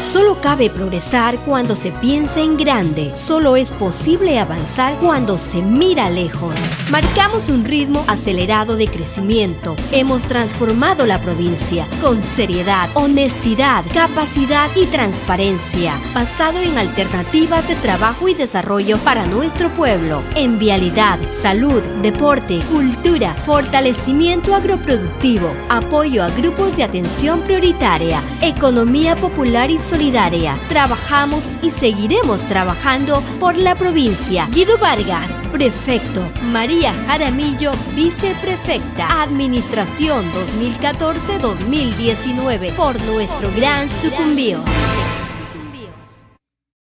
Solo cabe progresar cuando se piensa en grande. Solo es posible avanzar cuando se mira lejos. Marcamos un ritmo acelerado de crecimiento. Hemos transformado la provincia con seriedad, honestidad, capacidad y transparencia, basado en alternativas de trabajo y desarrollo para nuestro pueblo, en vialidad, salud, deporte, cultura, fortalecimiento agroproductivo, apoyo a grupos de atención prioritaria, economía popular y solidaria. Trabajamos y seguiremos trabajando por la provincia. Guido Vargas, prefecto. María Jaramillo, viceprefecta. Administración 2014-2019. Por nuestro gran Sucumbíos.